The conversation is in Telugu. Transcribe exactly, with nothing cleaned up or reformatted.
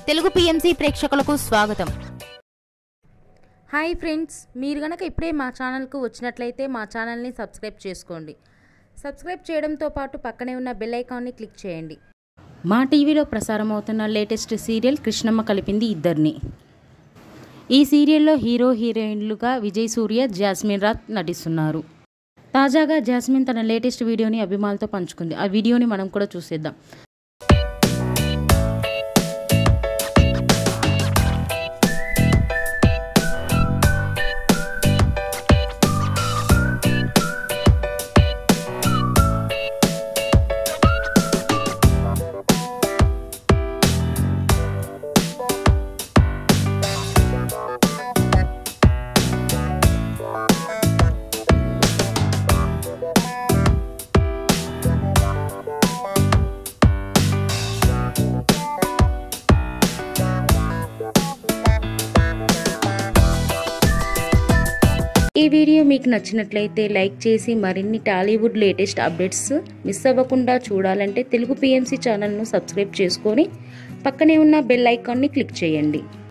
తెలుగు పిఎంసి ప్రేక్షకులకు స్వాగతం. హాయ్ ఫ్రెండ్స్, మీరు గనక ఇప్పుడే మా ఛానల్కు వచ్చినట్లయితే మా ఛానల్ని సబ్స్క్రైబ్ చేసుకోండి. సబ్స్క్రైబ్ చేయడంతో పాటు పక్కనే ఉన్న బెల్ ఐకాన్ని క్లిక్ చేయండి. మా టీవీలో ప్రసారం అవుతున్న లేటెస్ట్ సీరియల్ కృష్ణమ్మ కలిపింది ఇద్దరిని. ఈ సీరియల్లో హీరో హీరోయిన్లుగా విజయ్ సూర్య, జాస్మిన్ రాత్ నటిస్తున్నారు. తాజాగా జాస్మిన్ తన లేటెస్ట్ వీడియోని అభిమానులతో పంచుకుంది. ఆ వీడియోని మనం కూడా చూసేద్దాం. ఈ వీడియో మీకు నచ్చినట్లయితే లైక్ చేసి మరిన్ని టాలీవుడ్ లేటెస్ట్ అప్డేట్స్ మిస్ అవ్వకుండా చూడాలంటే తెలుగు పిఎంసి ఛానల్ను సబ్స్క్రైబ్ చేసుకొని పక్కనే ఉన్న బెల్ ఐకాన్ని క్లిక్ చేయండి.